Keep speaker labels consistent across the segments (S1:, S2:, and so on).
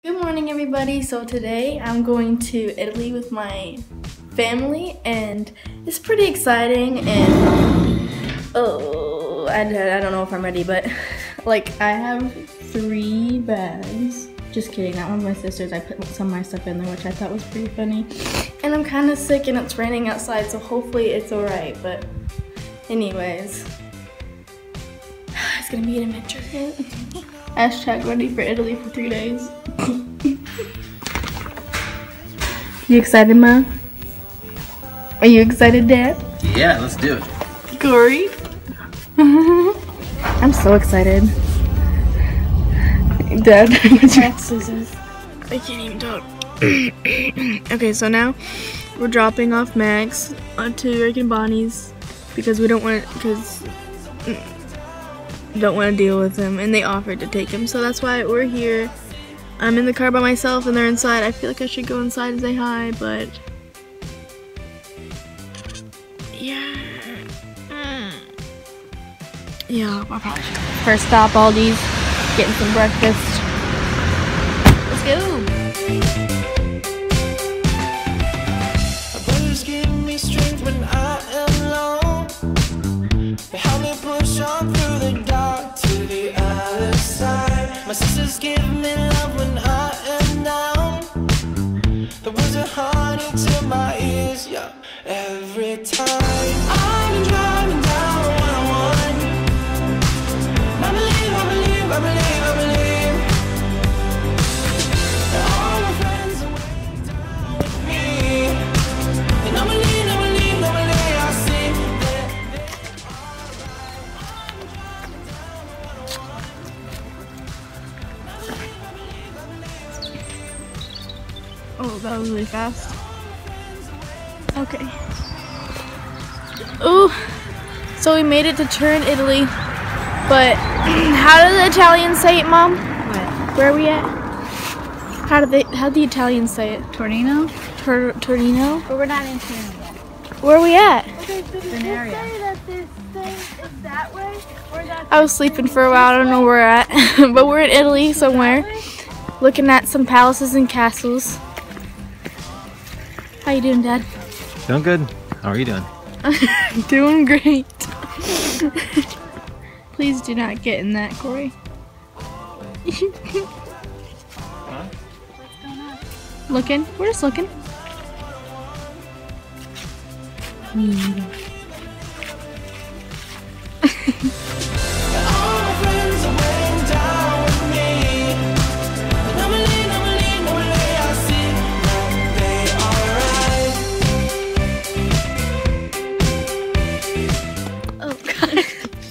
S1: Good morning, everybody. So today I'm going to Italy with my family and it's pretty exciting, and I don't know if I'm ready, but like I have 3 bags. Just kidding, that one's my sister's. I put some of my stuff in there, which I thought was pretty funny. And I'm kind of sick and it's raining outside, so hopefully it's alright, but anyways. It's gonna be an adventure. Hashtag ready for Italy for 3 days. You excited, Mom? Are you excited, Dad?
S2: Yeah, let's do it.
S1: Corey? I'm so excited. Dad, I can't even talk. Okay, so now we're dropping off Max onto Rick and Bonnie's because we don't want to deal with him, and they offered to take him, so that's why we're here. I'm in the car by myself and they're inside. I feel like I should go inside and say hi, but yeah, I probably should. First stop, Aldi's, getting some breakfast. Let's go.
S3: My sisters give me love when I am down. The words are honey to my ears, yeah. Every time I've been driving down 101, I believe that all my friends are way down with me. And I believe I see that
S1: Oh, that was really fast. Okay. Ooh, so we made it to Turin, Italy. But how do the Italians say it, Mom?
S4: What?
S1: Where are we at? How do the Italians say it?
S4: Torino?
S1: Torino?
S4: But we're not in Torino yet.
S1: Where are we at?
S4: Venaria.
S1: I was sleeping for a while. I don't know where we're at, but we're in Italy somewhere, looking at some palaces and castles. How you doing, Dad?
S2: Doing good. How are you doing?
S1: Doing great. Please do not get in that, Corey.
S2: Huh?
S1: Looking. We're just looking.
S3: all my friends are way down with me. And I believe I see that they are right.
S1: Oh God.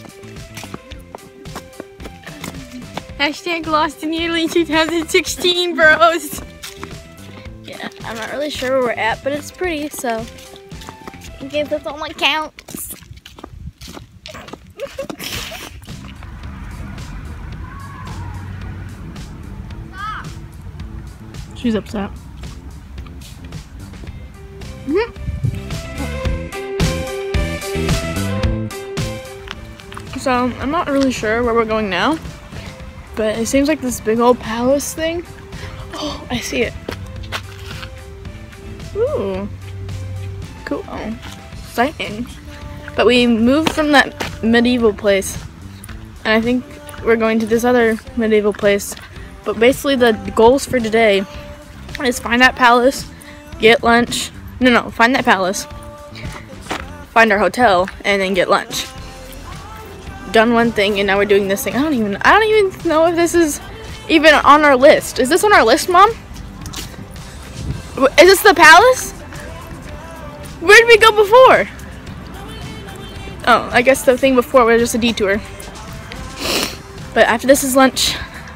S1: Hashtag lost in Italy 2016, bros. Yeah, I'm not really sure where we're at, but it's pretty, so I guess that's all that counts. She's upset. So, I'm not really sure where we're going now, but it seems like this big old palace thing. Oh, I see it. Ooh. Cool. Exciting. But we moved from that medieval place, and I think we're going to this other medieval place. But basically the goals for today is find that palace, get lunch. Find that palace, find our hotel, and then get lunch. Done one thing, and now we're doing this thing. I don't even know if this is even on our list. Is this on our list, Mom? Is this the palace? Where did we go before? Oh, I guess the thing before was just a detour. But after this is lunch.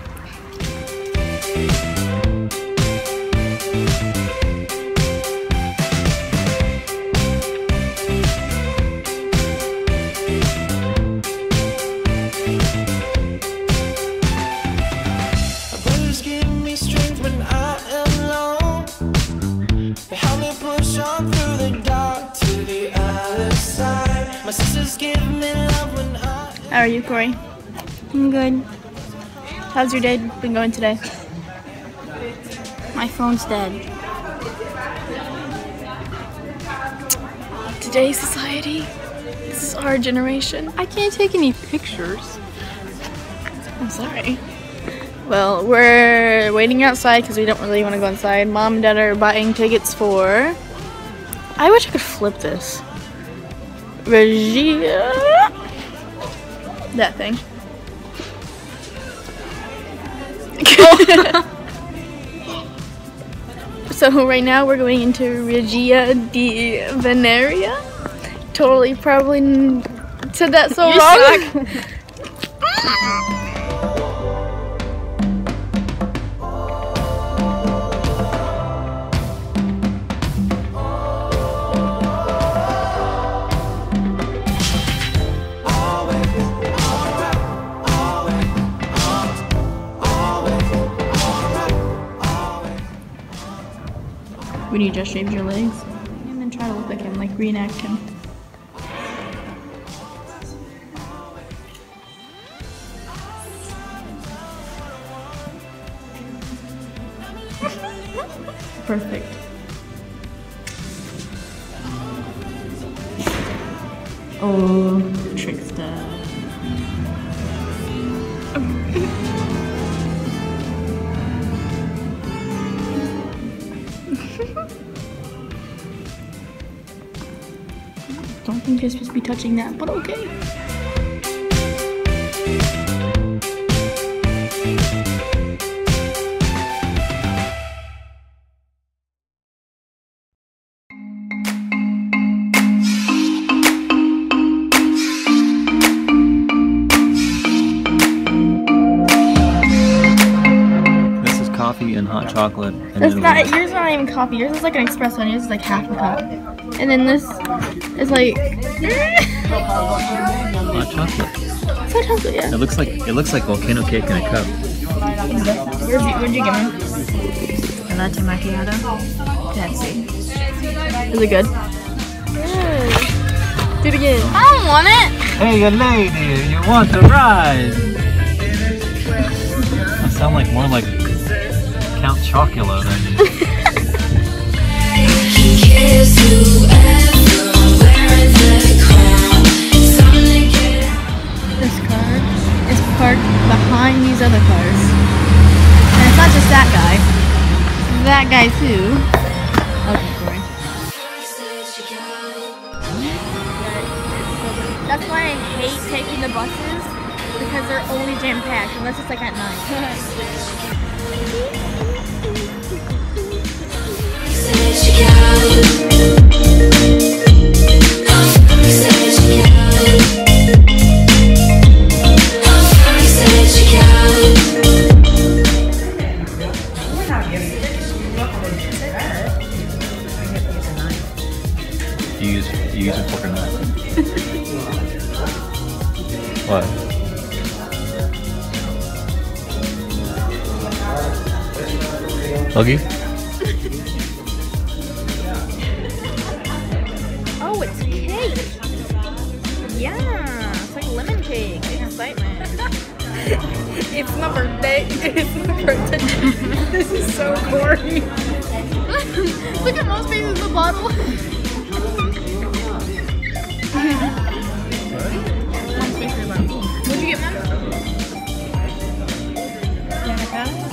S1: How are you, Corey? I'm good. How's your day been going today? My phone's dead. Today's society. This is our generation.
S4: I can't take any pictures.
S1: I'm sorry. Well, we're waiting outside because we don't really want to go inside. Mom and Dad are buying tickets for... I wish I could flip this. Regia... That thing. So right now we're going into Regia di Veneria. Totally probably said that so wrong. When you just shaved your legs, and then try to look like him, like reenact him. Perfect. Oh, trickster. Don't think you're supposed to be touching that, but okay.
S2: This is coffee and hot chocolate. And
S1: That's
S2: then
S1: not, yours is not even coffee. Yours is like an espresso and yours is like half a cup. And then this is like
S2: hot chocolate.
S1: it's hot chocolate, yeah.
S2: It looks like volcano cake in a cup.
S1: Where'd you get me?
S4: A latte macchiato.
S1: Fancy. Is it good? Do it again.
S4: I don't want it.
S2: Hey, lady, you want to ride? I sound like more like Count Chocula than
S1: This car is parked behind these other cars. And it's not just that guy. That guy too. Okay, Corey. That's why I hate taking the buses, because they're only jam-packed, unless it's like at night.
S2: you use a fork or knife. What? Huggy?
S1: Oh, it's cake! Yeah, it's like lemon cake. Big excitement. It's my birthday. It's my birthday. This is so corny. Look at most faces in the bottle. What'd you get, Mom? You want a pass?